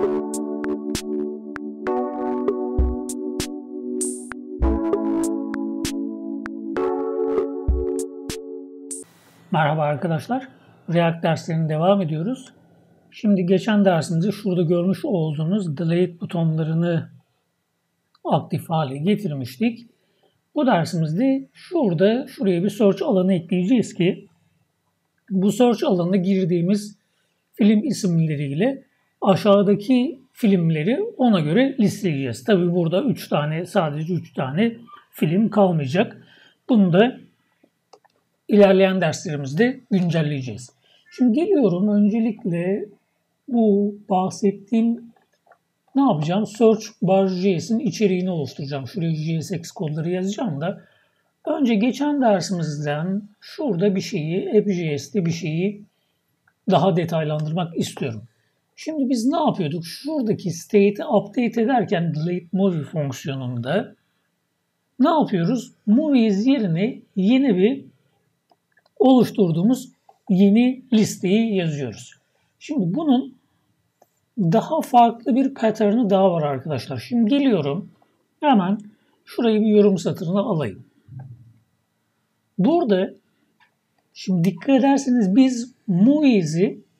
Merhaba arkadaşlar. React derslerine devam ediyoruz. Şimdi geçen dersimizde şurada görmüş olduğunuz delete butonlarını aktif hale getirmiştik. Bu dersimizde şuraya bir search alanı ekleyeceğiz ki bu search alanına girdiğimiz film isimleriyle aşağıdaki filmleri ona göre listeleyeceğiz. Tabi burada sadece 3 tane film kalmayacak. Bunu da İlerleyen derslerimizde güncelleyeceğiz. Şimdi geliyorum öncelikle bu bahsettiğim ne yapacağım? Search bar.js'in içeriğini oluşturacağım. Şuraya JSX kodları yazacağım da önce geçen dersimizden şurada bir şeyi, app.js'te bir şeyi daha detaylandırmak istiyorum. Şimdi biz ne yapıyorduk? Şuradaki state'i update ederken delete movie fonksiyonunda ne yapıyoruz? Movies yerine yeni bir oluşturduğumuz yeni listeyi yazıyoruz. Şimdi bunun daha farklı bir pattern'ı daha var arkadaşlar. Şimdi geliyorum. Hemen şurayı bir yorum satırına alayım. Burada şimdi dikkat ederseniz biz movies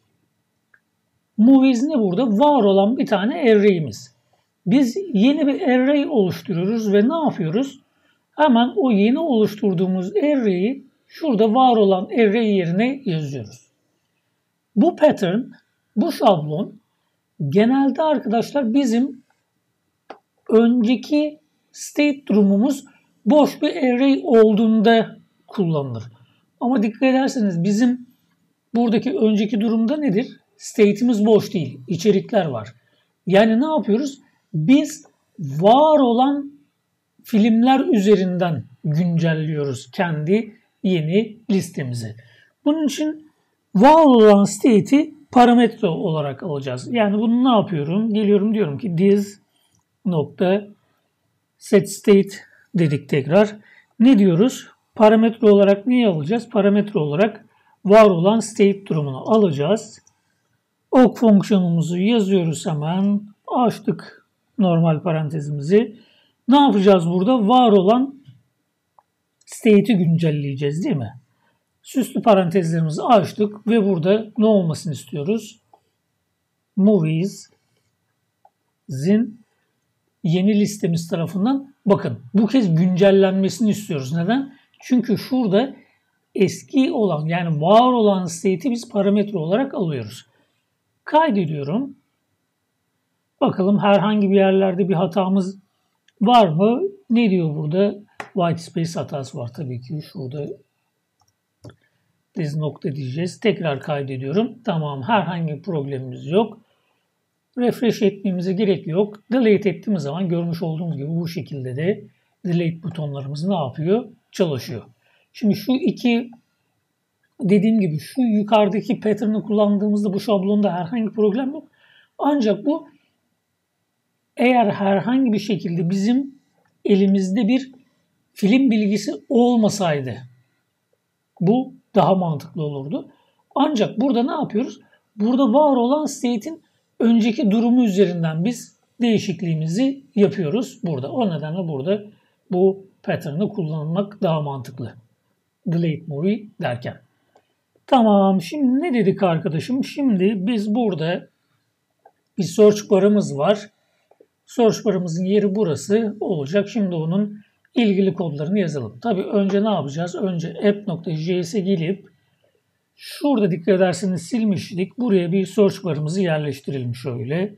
ne burada? Var olan bir tane array'imiz. Biz yeni bir array oluşturuyoruz ve ne yapıyoruz? Hemen o yeni oluşturduğumuz array'i şurada var olan array yerine yazıyoruz. Bu pattern, bu şablon genelde arkadaşlar bizim önceki state durumumuz boş bir array olduğunda kullanılır. Ama dikkat ederseniz bizim buradaki önceki durumda nedir? State'imiz boş değil, içerikler var. Yani ne yapıyoruz? Biz var olan filmler üzerinden güncelliyoruz kendi yeni listemizi. Bunun için var olan state'i parametre olarak alacağız. Yani bunu ne yapıyorum? Geliyorum diyorum ki this nokta set state dedik tekrar. Ne diyoruz? Parametre olarak neyi alacağız? Parametre olarak var olan state durumunu alacağız. Awk fonksiyonumuzu yazıyoruz hemen. Açtık normal parantezimizi. Ne yapacağız burada? Var olan state'i güncelleyeceğiz değil mi? Süslü parantezlerimizi açtık ve burada ne olmasını istiyoruz? Movies'in yeni listemiz tarafından bakın bu kez güncellenmesini istiyoruz. Neden? Çünkü şurada eski olan yani var olan state'i biz parametre olarak alıyoruz. Kaydediyorum. Bakalım herhangi bir yerlerde bir hatamız var mı? Ne diyor burada? White space hatası var tabii ki. Şurada this nokta diyeceğiz. Tekrar kaydediyorum. Tamam, herhangi bir problemimiz yok. Refresh etmemize gerek yok. Delete ettiğimiz zaman görmüş olduğunuz gibi bu şekilde de delete butonlarımız ne yapıyor? Çalışıyor. Şimdi şu iki dediğim gibi şu yukarıdaki pattern'ı kullandığımızda bu şablonda herhangi bir problem yok. Ancak bu eğer herhangi bir şekilde bizim elimizde bir film bilgisi olmasaydı bu daha mantıklı olurdu. Ancak burada ne yapıyoruz? Burada var olan state'in önceki durumu üzerinden biz değişikliğimizi yapıyoruz burada. O nedenle burada bu pattern'ı kullanmak daha mantıklı. Delete movie derken. Tamam, şimdi ne dedik arkadaşım? Şimdi biz burada bir search bar'ımız var. Search bar'ımızın yeri burası olacak. Şimdi onun ilgili kodlarını yazalım. Tabii önce ne yapacağız? Önce app.js'e gelip şurada dikkat ederseniz silmiştik. Buraya bir search bar'ımızı yerleştirelim şöyle.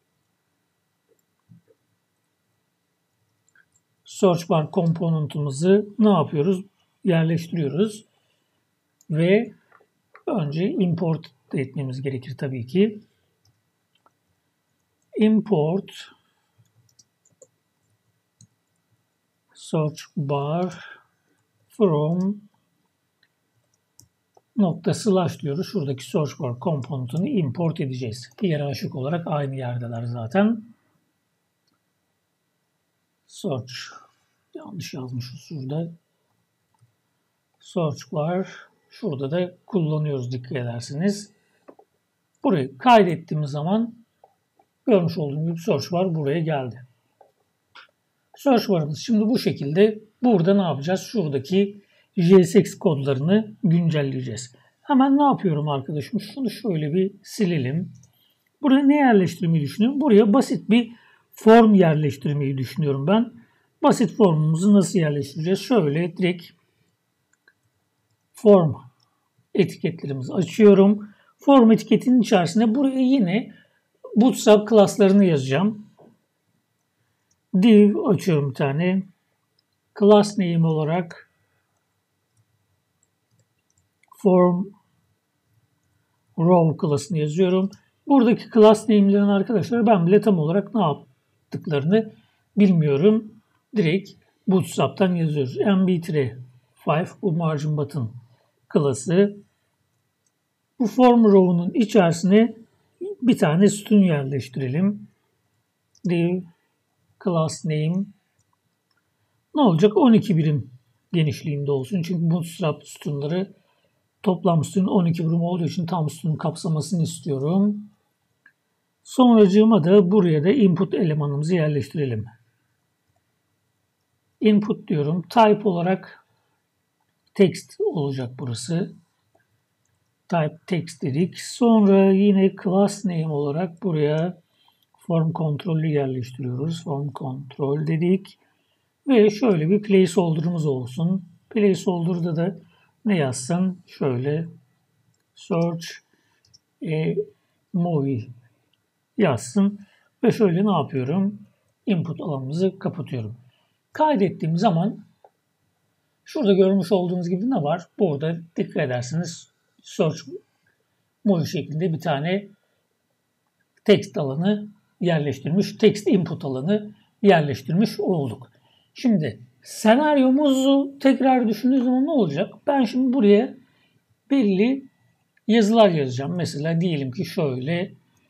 Search bar komponentimizi ne yapıyoruz? Yerleştiriyoruz. Ve önce import etmemiz gerekir tabii ki. Import search bar from nokta slash diyoruz. Şuradaki search bar komponentini import edeceğiz. Hiyerarşik olarak aynı yerdeler zaten. Search yanlış yazmışız şurada. Search bar şurada da kullanıyoruz dikkat ederseniz. Burayı kaydettiğimiz zaman Görmüş olduğunuz gibi search bar buraya geldi. Search barımız şimdi bu şekilde. Burada ne yapacağız? Şuradaki JSX kodlarını güncelleyeceğiz. Hemen ne yapıyorum arkadaşım? Şunu şöyle bir silelim. Buraya ne yerleştirmeyi düşünüyorum? Buraya basit bir form yerleştirmeyi düşünüyorum ben. Basit formumuzu nasıl yerleştireceğiz? Şöyle direkt form etiketlerimizi açıyorum. Form etiketinin içerisine buraya yine Bootstrap klaslarını yazacağım. Div açıyorum bir tane. Class name olarak form row klasını yazıyorum. Buradaki class name'lerin arkadaşlar ben bile tam olarak ne yaptıklarını bilmiyorum. Direkt Bootstrap'tan yazıyoruz. mb-5 bu margin button klası. Bu form row'un içerisine bir tane sütun yerleştirelim. Div class name ne olacak? 12 birim genişliğinde olsun. Çünkü Bootstrap sütunları toplam sütun 12 birim olduğu için tam sütunun kapsamasını istiyorum. Sonracığıma da buraya da input elemanımızı yerleştirelim. Input diyorum. Type olarak text olacak burası. Type text dedik. Sonra yine class name olarak buraya form kontrolü yerleştiriyoruz. Form control dedik. Ve şöyle bir placeholder'ımız olsun. Placeholder'da da ne yazsın? Şöyle search movie yazsın. Ve şöyle ne yapıyorum? Input alanımızı kapatıyorum. Kaydettiğim zaman şurada görmüş olduğunuz gibi ne var? Burada dikkat ederseniz search movie şeklinde bir tane text alanı yerleştirmiş. Text input alanı yerleştirmiş olduk. Şimdi senaryomuzu tekrar düşündüğünüz zaman ne olacak? Ben şimdi buraya belli yazılar yazacağım. Mesela diyelim ki şöyle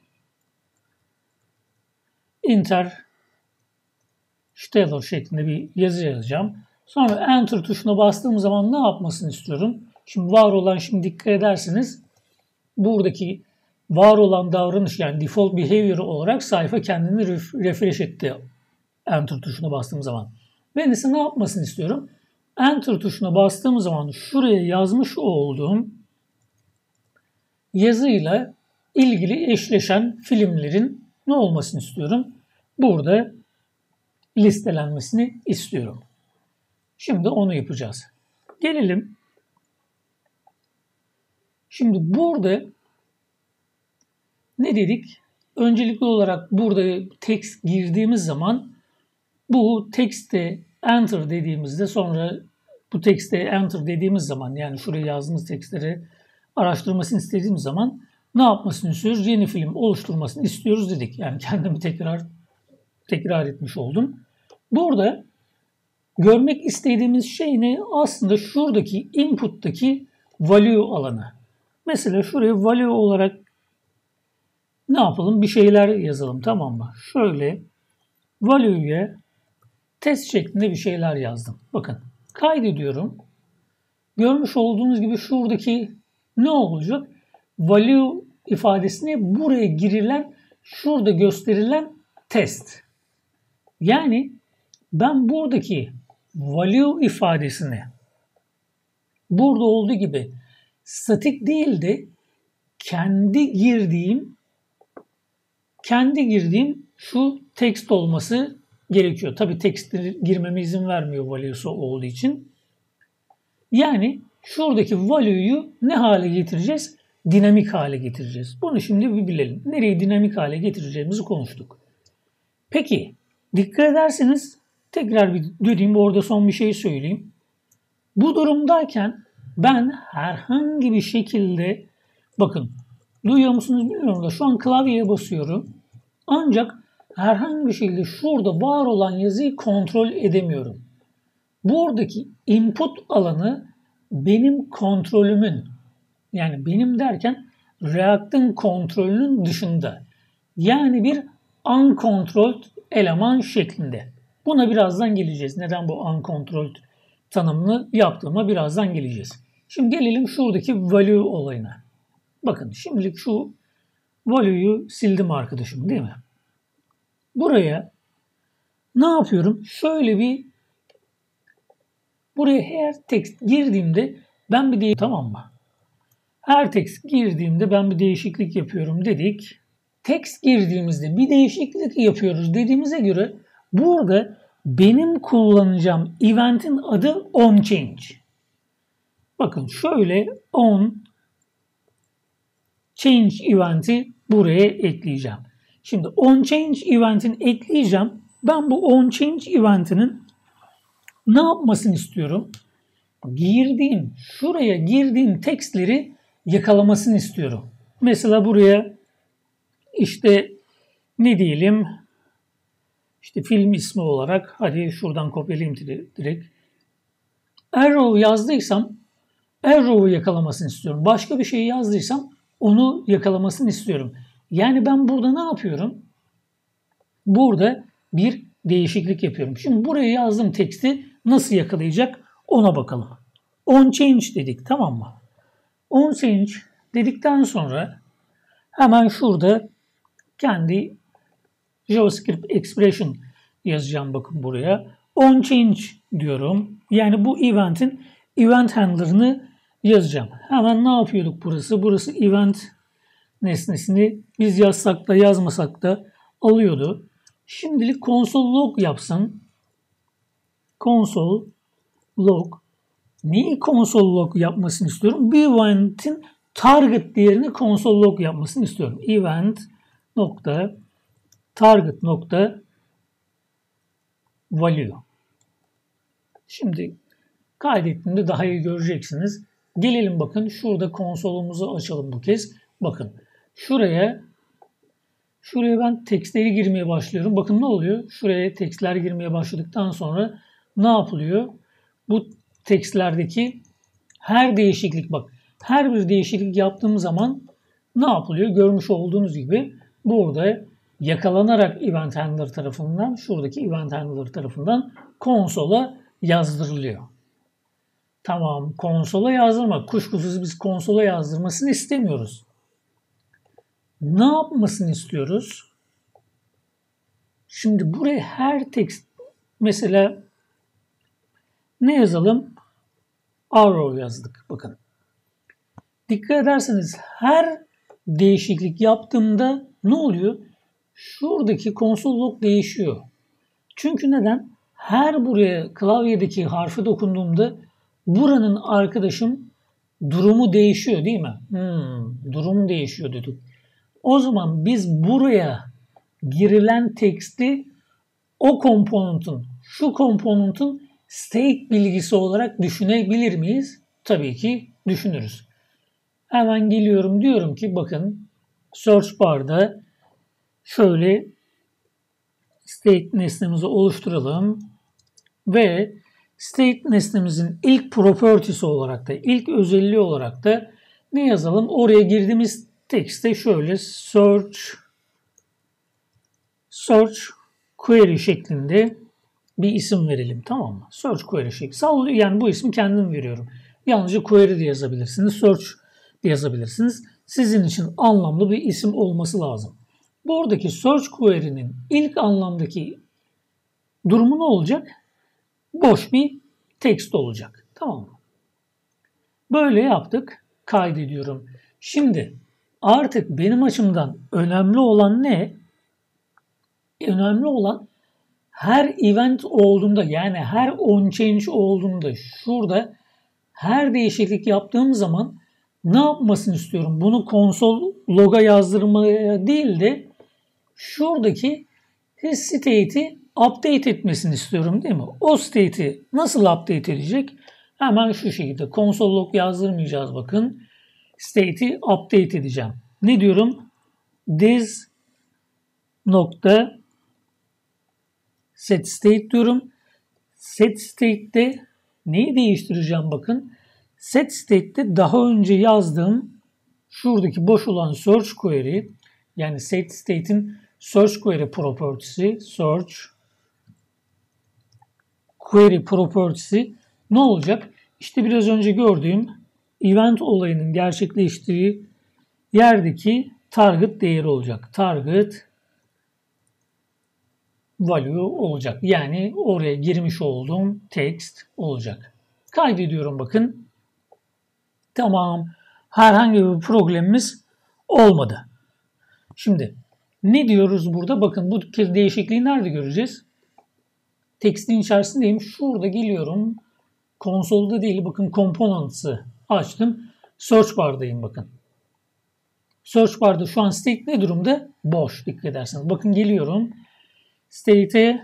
Interstellar şeklinde bir yazı yazacağım. Sonra Enter tuşuna bastığım zaman ne yapmasını istiyorum? Şimdi var olan, şimdi dikkat ederseniz buradaki var olan davranış yani default behavior olarak sayfa kendini refresh etti Enter tuşuna bastığım zaman. Ben ise ne yapmasını istiyorum? Enter tuşuna bastığım zaman şuraya yazmış olduğum yazıyla ilgili eşleşen filmlerin ne olmasını istiyorum? Burada listelenmesini istiyorum. Şimdi onu yapacağız. Gelelim. Şimdi burada ne dedik? Öncelikli olarak burada text girdiğimiz zaman bu text'e enter dediğimizde sonra bu text'e enter dediğimiz zaman yani şuraya yazdığımız text'leri araştırmasını istediğimiz zaman ne yapmasını istiyoruz? Yeni film oluşturmasını istiyoruz dedik. Yani kendimi tekrar etmiş oldum. Burada görmek istediğimiz şey ne? Aslında şuradaki input'taki value alanı. Mesela şuraya value olarak ne yapalım? Bir şeyler yazalım, tamam mı? Şöyle value'ye test şeklinde bir şeyler yazdım. Bakın kaydediyorum. Görmüş olduğunuz gibi şuradaki ne olacak? Value ifadesine buraya girilen, şurada gösterilen test. Yani ben buradaki value ifadesini burada olduğu gibi statik değil de kendi girdiğim şu text olması gerekiyor. Tabii text'i girmeme izin vermiyor value'su olduğu için. Yani şuradaki value'yu ne hale getireceğiz? Dinamik hale getireceğiz. Bunu şimdi bir bilelim. Nereye dinamik hale getireceğimizi konuştuk. Peki dikkat ederseniz tekrar bir döneyim, orada son bir şey söyleyeyim. Bu durumdayken ben herhangi bir şekilde bakın duyuyor musunuz bilmiyorum da şu an klavyeye basıyorum. Ancak herhangi bir şekilde şurada var olan yazıyı kontrol edemiyorum. Buradaki input alanı benim kontrolümün, yani benim derken React'ın kontrolünün dışında. Yani bir uncontrolled eleman şeklinde. Buna birazdan geleceğiz. Neden bu uncontrolled tanımını yaptığıma birazdan geleceğiz. Şimdi gelelim şuradaki value olayına. Bakın şimdilik şu value'yu sildim arkadaşım, değil mi? buraya ne yapıyorum? Şöyle bir buraya her text girdiğimde ben bir değişiklik, tamam mı? Her text girdiğimde ben bir değişiklik yapıyorum dedik. Text girdiğimizde bir değişiklik yapıyoruz dediğimize göre burada benim kullanacağım event'in adı onChange. Bakın şöyle onChange event'i buraya ekleyeceğim. Şimdi onChange event'ini ekleyeceğim. Ben bu onChange event'inin ne yapmasını istiyorum? Şuraya girdiğim text'leri yakalamasını istiyorum. Mesela buraya işte ne diyelim? İşte film ismi olarak, hadi şuradan kopyalayayım direkt. Arrow yazdıysam Arrow'u yakalamasını istiyorum. Başka bir şey yazdıysam onu yakalamasını istiyorum. Yani ben burada ne yapıyorum? Burada bir değişiklik yapıyorum. Şimdi buraya yazdığım teksti nasıl yakalayacak ona bakalım. onChange dedik, tamam mı? onChange dedikten sonra hemen şurada kendi JavaScript expression yazacağım, bakın buraya. onChange diyorum. Yani bu event'in event handler'ını yazacağım. Hemen ne yapıyorduk burası? Burası event nesnesini biz yazsak da yazmasak da alıyordu. Şimdilik console log yapsam. Console log. Neyi console log yapmasını istiyorum? Bir event'in target değerini console log yapmasını istiyorum. Event nokta target nokta value. Şimdi kaydettiğimde daha iyi göreceksiniz. Gelelim bakın şurada konsolumuzu açalım bu kez. Bakın şuraya ben tekstleri girmeye başlıyorum. Bakın ne oluyor? Şuraya tekstler girmeye başladıktan sonra ne yapılıyor? Bu tekstlerdeki her değişiklik, bak her bir değişiklik yaptığım zaman ne yapılıyor? Görmüş olduğunuz gibi burada yakalanarak event handler tarafından, şuradaki event handler tarafından konsola yazdırılıyor. Tamam, konsola yazdırmak. Kuşkusuz biz konsola yazdırmasını istemiyoruz. Ne yapmasını istiyoruz? Şimdi buraya her text, mesela ne yazalım? Arrow yazdık. Bakın. Dikkat ederseniz her değişiklik yaptığımda ne oluyor? Şuradaki console log değişiyor. Çünkü neden? Her buraya klavyedeki harfi dokunduğumda buranın arkadaşım durumu değişiyor değil mi? Durum değişiyor dedik. O zaman biz buraya girilen teksti o komponentın, şu komponentın state bilgisi olarak düşünebilir miyiz? Tabii ki düşünürüz. Hemen geliyorum, diyorum ki bakın search bar'da şöyle state nesnemizi oluşturalım ve state nesnemizin ilk property'si olarak da, ilk özelliği olarak da ne yazalım? Oraya girdiğimiz tekste şöyle search query şeklinde bir isim verelim, tamam mı? Search query şeklinde. Yani bu ismi kendim veriyorum. Yalnızca query de yazabilirsiniz, search de yazabilirsiniz. Sizin için anlamlı bir isim olması lazım. Buradaki search query'nin ilk anlamdaki durumu ne olacak? Boş bir text olacak. Tamam mı? Böyle yaptık. Kaydediyorum. Şimdi artık benim açımdan önemli olan ne? Önemli olan her event olduğunda, yani her onChange olduğunda, şurada her değişiklik yaptığım zaman ne yapmasını istiyorum? Bunu console log'a yazdırmaya değil de şuradaki state'i update etmesini istiyorum değil mi? O state'i nasıl update edecek? Hemen şu şekilde console log yazdırmayacağız bakın. State'i update edeceğim. Ne diyorum? This nokta set state diyorum. Set state'de neyi değiştireceğim bakın. Set state'de daha önce yazdığım şuradaki boş olan search query, yani set state'in search query property'si, search query property'si ne olacak? İşte biraz önce gördüğüm event olayının gerçekleştiği yerdeki target değeri olacak. Target value olacak. Yani oraya girmiş olduğum text olacak. Kaydediyorum bakın. Tamam. Herhangi bir problemimiz olmadı. Şimdi ne diyoruz burada? Bakın bu değişikliği nerede göreceğiz? Text'in içerisindeyim. Şurada geliyorum. Konsolda değil. Bakın Components'ı açtım. Search bar'dayım bakın. Search bar'da şu an state ne durumda? Boş, dikkat ederseniz. Bakın geliyorum. State'e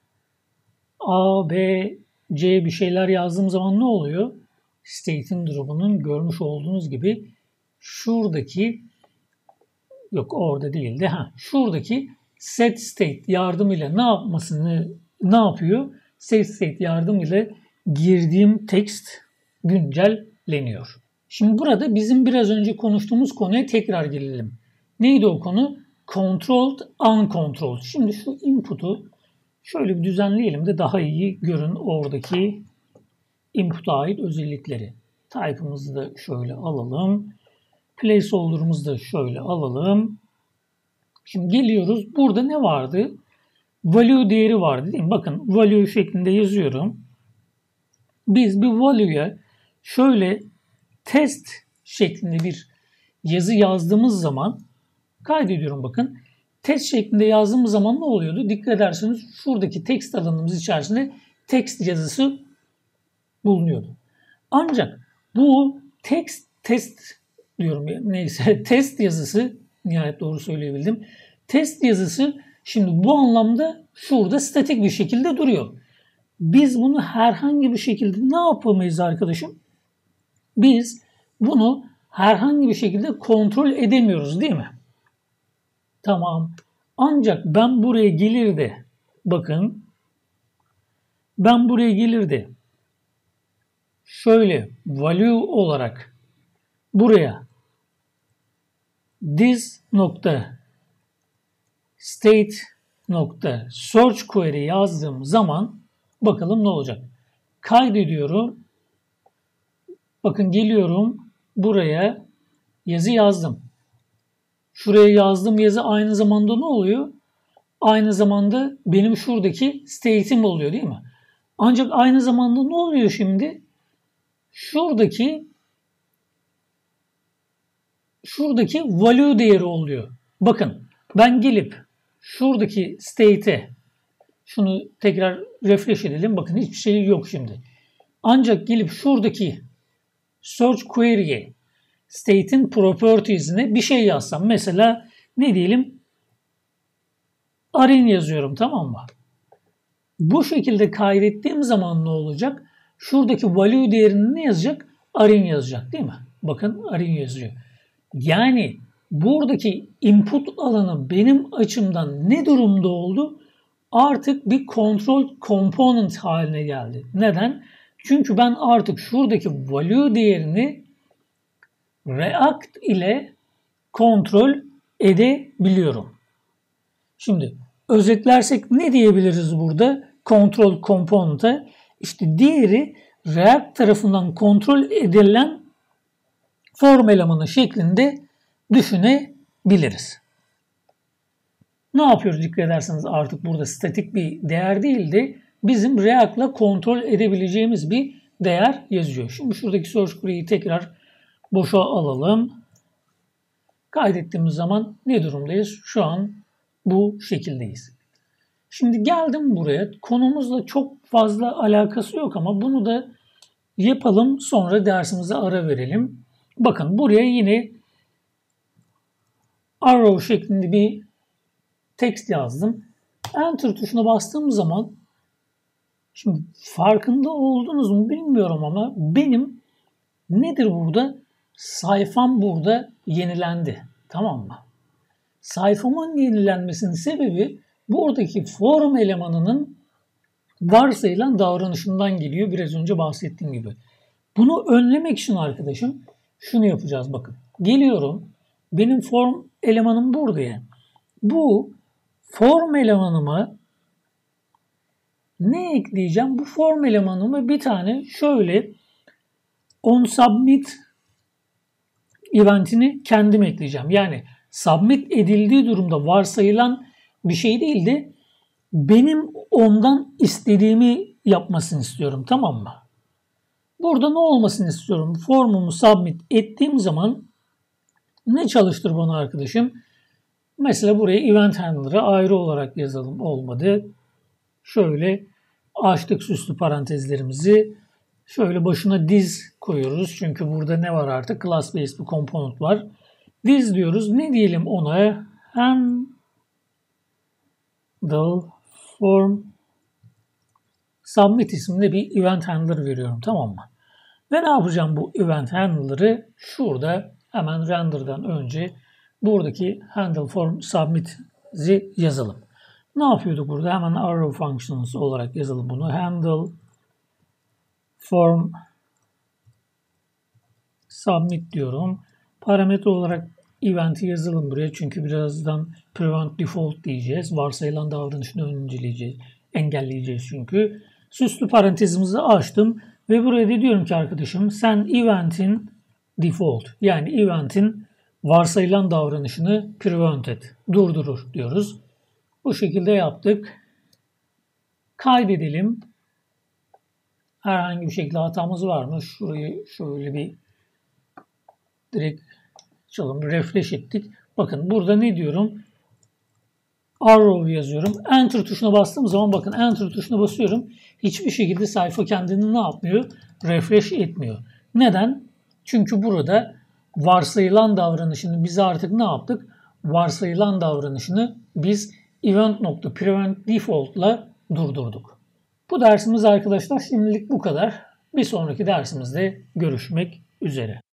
A, B, C bir şeyler yazdığım zaman ne oluyor? State'in durumunun görmüş olduğunuz gibi şuradaki, yok orada değildi. Şuradaki set state yardımıyla ne yapıyor? Set state yardımıyla girdiğim text güncelleniyor. Şimdi burada bizim biraz önce konuştuğumuz konuya tekrar gelelim. Neydi o konu? Controlled, uncontrolled. Şimdi şu input'u şöyle bir düzenleyelim de daha iyi görün oradaki input'a ait özellikleri. Type'ımızı da şöyle alalım. Placeholder'ımızı da şöyle alalım. Şimdi geliyoruz. Burada ne vardı? Value değeri vardı değil mi? Bakın value şeklinde yazıyorum. Biz bir value'ya şöyle test şeklinde bir yazı yazdığımız zaman kaydediyorum bakın. Test şeklinde yazdığımız zaman ne oluyordu? Dikkat ederseniz şuradaki text alanımız içerisinde text yazısı bulunuyordu. Ancak bu test diyorum ya, neyse test yazısı, nihayet doğru söyleyebildim. Test yazısı şimdi bu anlamda şurada statik bir şekilde duruyor. Biz bunu herhangi bir şekilde ne yapamayız arkadaşım? Biz bunu herhangi bir şekilde kontrol edemiyoruz değil mi? Tamam. Ancak ben buraya gelir de bakın ben buraya gelir de şöyle value olarak buraya this nokta state nokta search query yazdığım zaman bakalım ne olacak. Kaydediyorum. Bakın geliyorum buraya yazı yazdım. Şuraya yazdığım yazı aynı zamanda ne oluyor? Aynı zamanda benim şuradaki state'im oluyor değil mi? Ancak aynı zamanda ne oluyor şimdi? Şuradaki value değeri oluyor. Bakın ben gelip şuradaki state'e şunu tekrar refresh edelim. Bakın hiçbir şey yok şimdi. Ancak gelip şuradaki search query'e state'in properties'ine bir şey yazsam. Mesela ne diyelim? Arin yazıyorum, tamam mı? Bu şekilde kaydettiğim zaman ne olacak? Şuradaki value değerini ne yazacak? Arin yazacak değil mi? Bakın arin yazıyor. Yani buradaki input alanı benim açımdan ne durumda oldu? Artık bir control component haline geldi. Neden? Çünkü ben artık şuradaki value değerini React ile kontrol edebiliyorum. Şimdi özetlersek ne diyebiliriz burada? Control component'a işte diğeri React tarafından kontrol edilen form elemanı şeklinde düşünebiliriz. Ne yapıyoruz dikkat ederseniz artık burada statik bir değer değil de bizim React'la kontrol edebileceğimiz bir değer yazıyor. Şimdi şuradaki source query'yi tekrar boşa alalım. Kaydettiğimiz zaman ne durumdayız? Şu an bu şekildeyiz. Şimdi geldim buraya. Konumuzla çok fazla alakası yok ama bunu da yapalım. Sonra dersimize ara verelim. Bakın buraya yine arrow şeklinde bir text yazdım. Enter tuşuna bastığım zaman şimdi farkında oldunuz mu bilmiyorum ama benim nedir burada? Sayfam burada yenilendi. Tamam mı? Sayfamın yenilenmesinin sebebi buradaki form elemanının varsayılan davranışından geliyor. Biraz önce bahsettiğim gibi. Bunu önlemek için arkadaşım şunu yapacağız bakın. Geliyorum. Benim form elemanım burada ya. Bu form elemanıma ne ekleyeceğim? Bu form elemanıma bir tane şöyle onSubmit eventini kendim ekleyeceğim. Yani submit edildiği durumda varsayılan bir şey değil de benim ondan istediğimi yapmasını istiyorum, tamam mı? Burada ne olmasını istiyorum? Formumu submit ettiğim zaman ne çalıştır bana arkadaşım? Mesela buraya event handler'ı ayrı olarak yazalım. Olmadı. Şöyle açtık süslü parantezlerimizi. Şöyle başına diz koyuyoruz. Çünkü burada ne var artık? Class based bir component var. Diz diyoruz. Ne diyelim ona? Handle form submit isimli bir event handler veriyorum. Tamam mı? Ve ne yapacağım bu event handler'ı? Şurada hemen render'dan önce buradaki handle form submit'i yazalım. Ne yapıyorduk burada? Hemen arrow functions olarak yazalım bunu. Handle form submit diyorum. Parametre olarak event'i yazalım buraya. Çünkü birazdan prevent default diyeceğiz. Varsayılan davranışını önceleyeceğiz. Engelleyeceğiz çünkü. Süslü parantezimizi açtım. Ve buraya da diyorum ki arkadaşım sen event'in default yani event'in varsayılan davranışını prevent et. Durdurur diyoruz. Bu şekilde yaptık. Kaydedelim. Herhangi bir şekilde hatamız var mı? Şurayı şöyle bir direkt açalım. Refresh ettik. Bakın burada ne diyorum? Arrow yazıyorum. Enter tuşuna bastığım zaman bakın Enter tuşuna basıyorum. Hiçbir şekilde sayfa kendini ne yapmıyor? Refresh etmiyor. Neden? Çünkü burada varsayılan davranışını biz artık ne yaptık? Varsayılan davranışını biz event.prevent default ile durdurduk. Bu dersimiz arkadaşlar şimdilik bu kadar. Bir sonraki dersimizde görüşmek üzere.